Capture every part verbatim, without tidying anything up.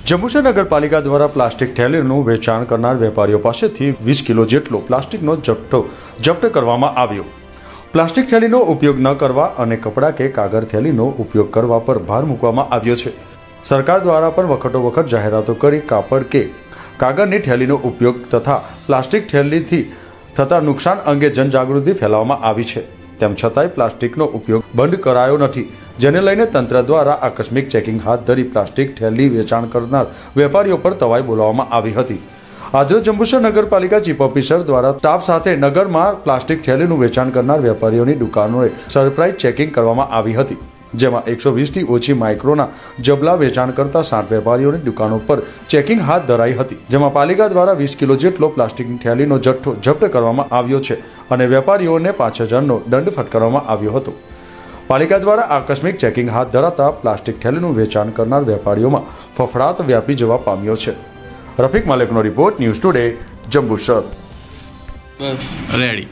જંબુસર નગરપાલિકા દ્વારા પ્લાસ્ટિક થેલીનું વેચાણ કરનાર વેપારીઓ પાસેથી વીસ કિલો જેટલો પ્લાસ્ટિકનો જથ્થો જપ્ત કરવામાં આવ્યો। પ્લાસ્ટિક થેલીનો ઉપયોગ ન કરવા અને કપડાં કે કાગળ થેલીનો ઉપયોગ કરવા પર ભાર મૂકવામાં આવ્યો છે। સરકાર દ્વારા પણ વખતો વખત જાહેરાતો કરી કાપડ કે કાગળની થેલીનો ઉપયોગ તથા પ્લાસ્ટિક થેલીથી થતા નુકસાન અંગે જનજાગૃતિ ફેલાવવામાં આવી છે। તેમ છતાંય પ્લાસ્ટિકનો ઉપયોગ બંધ કરાયો નથી, જેને લઈને તંત્ર દ્વારા આકસ્મિક ચેકિંગ હાથ ધરી પ્લાસ્ટિક થેલી વેચાણ કરનાર વેપારીઓ પર તવાઈ બોલાવવામાં આવી હતી। આજે જંબુસર નગરપાલિકા ચીફ ઓફિસર દ્વારા સ્ટાફ સાથે નગરમાં પ્લાસ્ટિક થેલીનું વેચાણ કરનાર વેપારીઓની દુકાનોએ સરપ્રાઇઝ ચેકિંગ કરવામાં આવી હતી, જેમાં એકસો વીસથી ઓછી માઇક્રોના જબલા વેચાણ કરતા સાત વેપારીઓની દુકાનો પર ચેકિંગ હાથ ધરાઈ હતી, જેમાં પાલિકા દ્વારા વીસ કિલો જેટલો પ્લાસ્ટિકની થેલીનો જથ્થો જપ્ત કરવામાં આવ્યો છે અને વેપારીઓને પાંચ હજારનો દંડ ફટકારવામાં આવ્યો હતો। પાલિકા દ્વારા આકસ્મિક ચેકિંગ હાથ ધરાતા પ્લાસ્ટિક થેલીનું વેચાણ કરનાર વેપારીઓમાં ફફડાટ વ્યાપી જવા પામ્યો છે। રફીક માલિકનો રિપોર્ટ, ન્યૂઝ ટુડે, જંબુસર। રેડી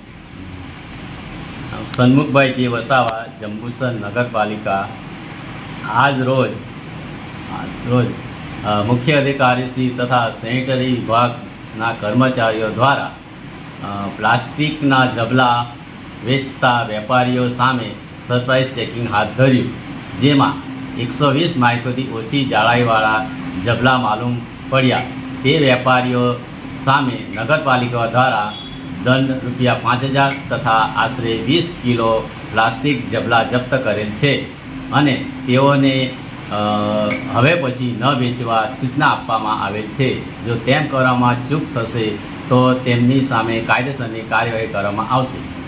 સન્મુખભાઈ જે વસાવા, જંબુસર નગરપાલિકા આજ રોજ રોજ મુખ્ય અધિકારીશ્રી તથા સેનેટરી વિભાગના કર્મચારીઓ દ્વારા પ્લાસ્ટિકના જબલા વેચતા વેપારીઓ સામે સરપ્રાઇઝ ચેકિંગ હાથ ધર્યું, જેમાં એકસો વીસ માઇક્રોથી ઓછી જાડાઈવાળા જબલા માલુમ પડ્યા। તે વેપારીઓ સામે નગરપાલિકા દ્વારા દંડ રૂપિયા પાંચ હજાર તથા આશરે વીસ કિલો પ્લાસ્ટિક જબલા જપ્ત કરેલ છે અને તેઓને હવે પછી ન વેચવા સૂચના આપવામાં આવેલ છે। જો તેમ કરવામાં ચૂક થશે તો તેમની સામે કાયદેસરની કાર્યવાહી કરવામાં આવશે।